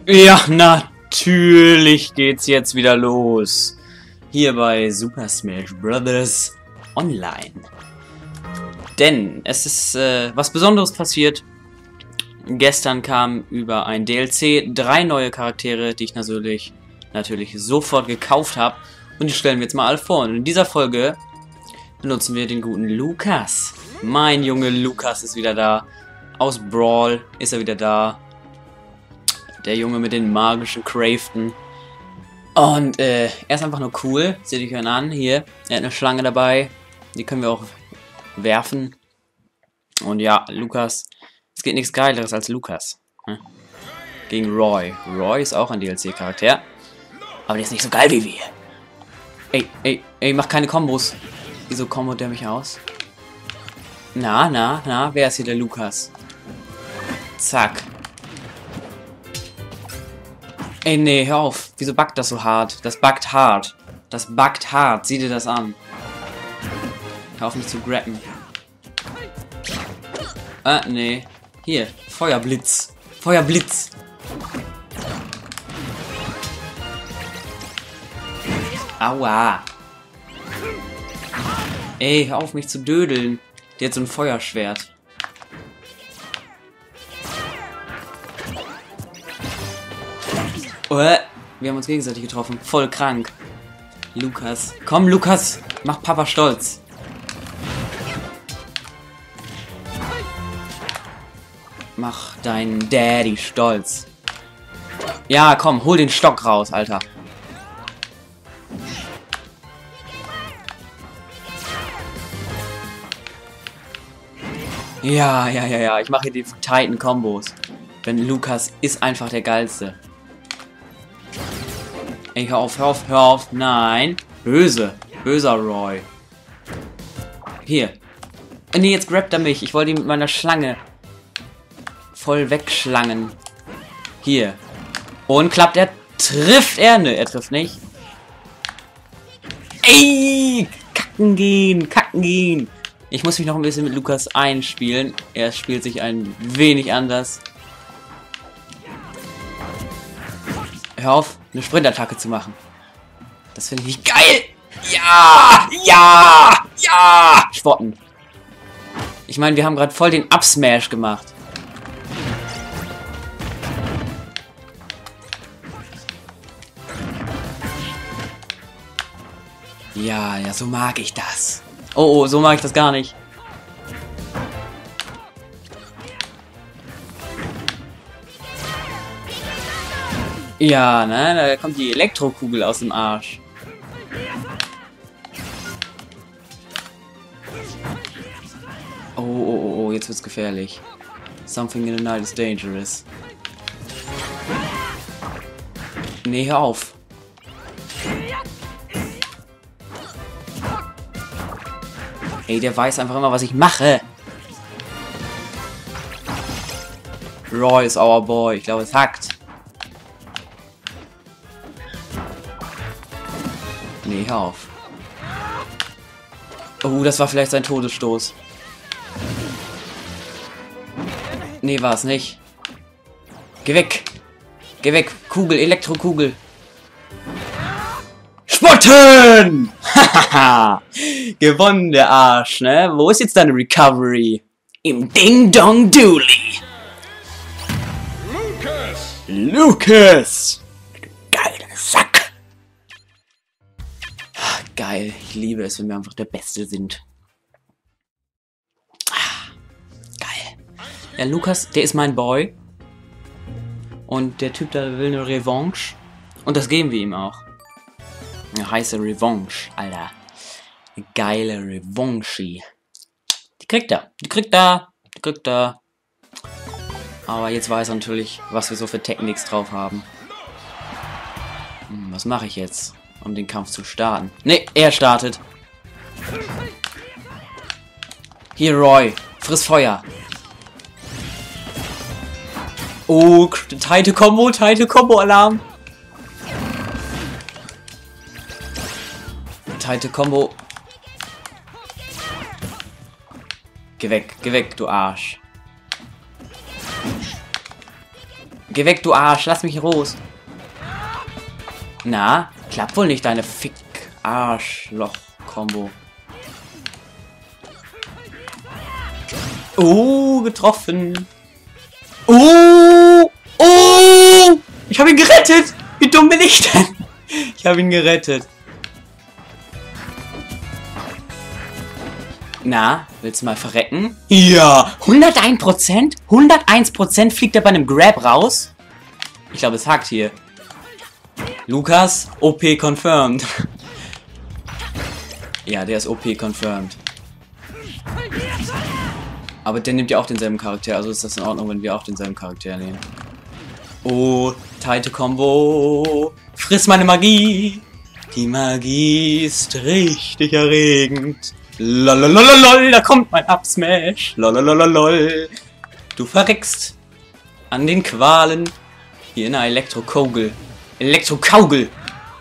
Ja, natürlich geht's jetzt wieder los. Hier bei Super Smash Bros. Online. Denn es ist was Besonderes passiert. Gestern kam über ein DLC 3 neue Charaktere, die ich natürlich sofort gekauft habe. Und die stellen wir jetzt mal alle vor. Und in dieser Folge benutzen wir den guten Lukas. Mein Junge Lukas ist wieder da. Aus Brawl ist er wieder da. Der Junge mit den magischen Craften. Und er ist einfach nur cool. Seht euch ihn an. Hier. Er hat eine Schlange dabei. Die können wir auch werfen. Und ja, Lukas. Es geht nichts Geileres als Lukas. Hm? Gegen Roy. Roy ist auch ein DLC-Charakter. Aber der ist nicht so geil wie wir. Ey, mach keine Kombos. Wieso kombot der mich aus? Na, wer ist hier der Lukas? Zack. Ey, nee, hör auf. Wieso buggt das so hart? Das buggt hart. Das buggt hart. Sieh dir das an. Hör auf mich zu grabben. Nee. Hier. Feuerblitz. Feuerblitz. Aua. Ey, hör auf mich zu dödeln. Der hat so ein Feuerschwert. Wir haben uns gegenseitig getroffen. Voll krank. Lukas. Komm, Lukas. Mach Papa stolz. Mach deinen Daddy stolz. Ja, komm, hol den Stock raus, Alter. Ja. Ich mache hier die tighten Kombos. Denn Lukas ist einfach der Geilste. Ey, hör auf. Nein. Böser Roy. Hier. Nee, jetzt grabt er mich. Ich wollte ihn mit meiner Schlange voll wegschlangen. Hier. Und klappt er. Trifft er? Ne, er trifft nicht. Ey, kacken gehen. Ich muss mich noch ein bisschen mit Lukas einspielen. Er spielt sich ein wenig anders. Hör auf, eine Sprintattacke zu machen. Das finde ich geil. Ja. Spotten. Ich meine, wir haben gerade voll den Up-Smash gemacht. Ja, so mag ich das. Oh, so mag ich das gar nicht. Ja, ne, da kommt die Elektrokugel aus dem Arsch. Oh, jetzt wird's gefährlich. Something in the night is dangerous. Nee, hör auf. Ey, der weiß einfach immer, was ich mache. Roy is our boy. Ich glaube, es hackt. Nee, hör auf. Oh, das war vielleicht sein Todesstoß. Nee, war es nicht. Geh weg. Kugel, Elektrokugel. Spotten! Hahaha. Gewonnen, der Arsch, ne? Wo ist jetzt deine Recovery? Im Ding-Dong-Dooley. Lukas! Geiler Sack! Geil, ich liebe es, wenn wir einfach der Beste sind. Geil. Ja, Lukas, der ist mein Boy. Und der Typ da will eine Revanche. Und das geben wir ihm auch. Eine heiße Revanche, Alter. Eine geile Revanche. Die kriegt er. Aber jetzt weiß er natürlich, was wir so für Techniks drauf haben. Was mache ich jetzt, um den Kampf zu starten? Ne, er startet. Hier, Roy. Friss Feuer. Oh, tighte Combo-Alarm. Tighte Combo. Geh weg, du Arsch. Geh weg, du Arsch. Lass mich raus. Na, klappt wohl nicht, deine Fick-Arschloch-Kombo. Oh, getroffen. Oh, oh. Ich habe ihn gerettet. Wie dumm bin ich denn? Ich habe ihn gerettet. Na, willst du mal verrecken? Ja, 101%? 101% fliegt er bei einem Grab raus? Ich glaube, es hakt hier. Lukas, OP confirmed. Ja, der ist OP confirmed. Aber der nimmt ja auch denselben Charakter, also ist das in Ordnung, wenn wir auch denselben Charakter nehmen. Oh, tighte Combo. Friss meine Magie. Die Magie ist richtig erregend. Lololololol, da kommt mein Up-Smash. Lololololol. Du verreckst an den Qualen. Hier in einer Elektrokogel. Elektrokaugel.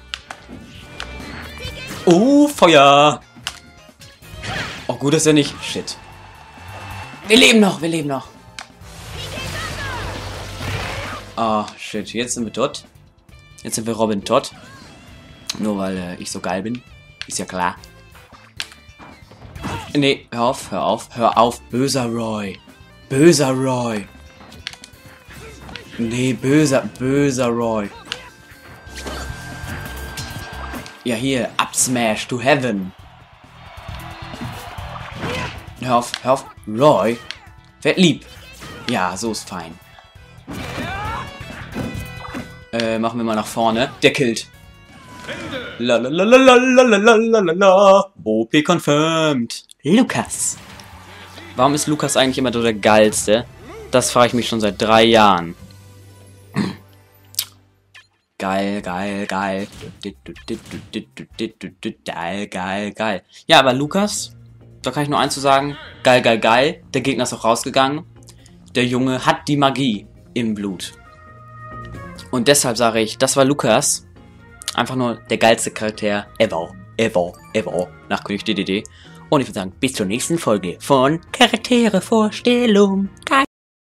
Oh, Feuer. Oh, gut, dass er nicht... Shit. Wir leben noch, wir leben noch. Ah, oh, shit. Jetzt sind wir dort. Jetzt sind wir Robin Todd. Nur weil ich so geil bin. Ist ja klar. Nee, hör auf, hör auf, hör auf. Böser Roy. Böser Roy. Nee, böser Roy. Ja, hier. Up Smash to Heaven. Hör auf, hör auf. Roy. Werd lieb. Ja, so ist fein. Machen wir mal nach vorne. Der killt. Lalalalalalalalalala. OP confirmed. Lukas. Warum ist Lukas eigentlich immer so der Geilste? Das frage ich mich schon seit 3 Jahren. Geil, geil, geil. Geil, geil, geil. Ja, aber Lukas, da kann ich nur eins zu sagen. Geil, geil, geil. Der Gegner ist auch rausgegangen. Der Junge hat die Magie im Blut. Und deshalb sage ich, das war Lukas. Einfach nur der geilste Charakter ever. Nach König DDD. Und ich würde sagen, bis zur nächsten Folge von Charaktere Vorstellung.